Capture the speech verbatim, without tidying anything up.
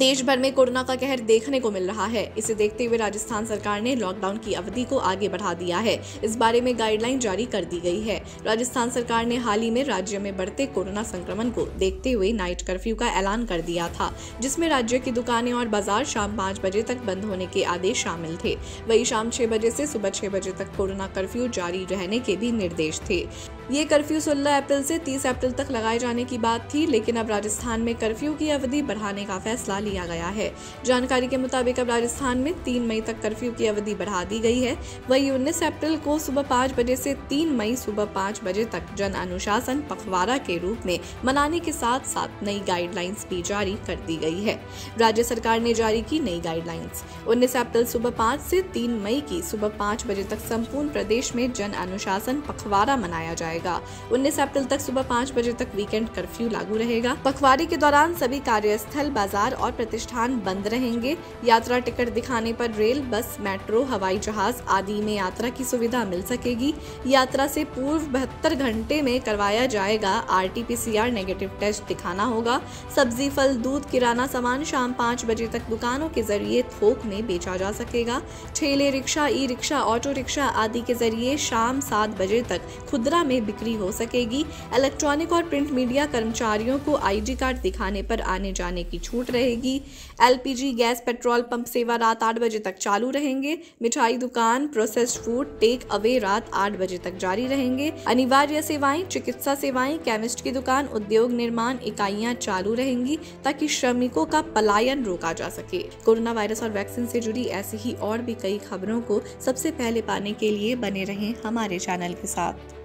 देश भर में कोरोना का कहर देखने को मिल रहा है। इसे देखते हुए राजस्थान सरकार ने लॉकडाउन की अवधि को आगे बढ़ा दिया है। इस बारे में गाइडलाइन जारी कर दी गई है। राजस्थान सरकार ने हाल ही में राज्य में बढ़ते कोरोना संक्रमण को देखते हुए नाइट कर्फ्यू का ऐलान कर दिया था, जिसमें राज्य की दुकानें और बाजार शाम पाँच बजे तक बंद होने के आदेश शामिल थे। वहीं शाम छह बजे से सुबह छह बजे तक कोरोना कर्फ्यू जारी रहने के भी निर्देश थे। ये कर्फ्यू सोलह अप्रैल से तीस अप्रैल तक लगाए जाने की बात थी, लेकिन अब राजस्थान में कर्फ्यू की अवधि बढ़ाने का फैसला लिया गया है। जानकारी के मुताबिक अब राजस्थान में तीन मई तक कर्फ्यू की अवधि बढ़ा दी गई है। वहीं उन्नीस अप्रैल को सुबह पाँच बजे से तीन मई सुबह पाँच बजे तक जन अनुशासन पखवाड़ा के रूप में मनाने के साथ साथ नई गाइडलाइंस भी जारी कर दी गई है। राज्य सरकार ने जारी की नई गाइडलाइंस। उन्नीस अप्रैल सुबह पाँच से तीन मई की सुबह पाँच बजे तक संपूर्ण प्रदेश में जन अनुशासन पखवाड़ा मनाया जाएगा। उन्नीस अप्रैल तक सुबह पाँच बजे तक वीकेंड कर्फ्यू लागू रहेगा। पखवाड़े के दौरान सभी कार्यस्थल, बाजार और प्रतिष्ठान बंद रहेंगे। यात्रा टिकट दिखाने पर रेल, बस, मेट्रो, हवाई जहाज आदि में यात्रा की सुविधा मिल सकेगी। यात्रा से पूर्व बहत्तर घंटे में करवाया जाएगा R T P C R negative test दिखाना होगा। सब्जी, फल, दूध, किराना सामान शाम पाँच बजे तक दुकानों के जरिए थोक में बेचा जा सकेगा। ठेले, rickshaw, E rickshaw, auto rickshaw आदि के जरिए शाम सात बजे तक खुदरा में बिक्री हो सकेगी। इलेक्ट्रॉनिक और प्रिंट मीडिया कर्मचारियों को आई डी कार्ड दिखाने पर आने जाने की छूट रहेगी। L P G, gas, petrol pump सेवा रात आठ बजे तक चालू रहेंगे। मिठाई दुकान, प्रोसेस्ड फूड, टेक अवे रात आठ बजे तक जारी रहेंगे। अनिवार्य सेवाएं, चिकित्सा सेवाएं, केमिस्ट की दुकान, उद्योग निर्माण इकाइयां चालू रहेंगी ताकि श्रमिकों का पलायन रोका जा सके। कोरोना वायरस और वैक्सीन से जुड़ी ऐसी ही और भी कई खबरों को सबसे पहले पाने के लिए बने रहें हमारे चैनल के साथ।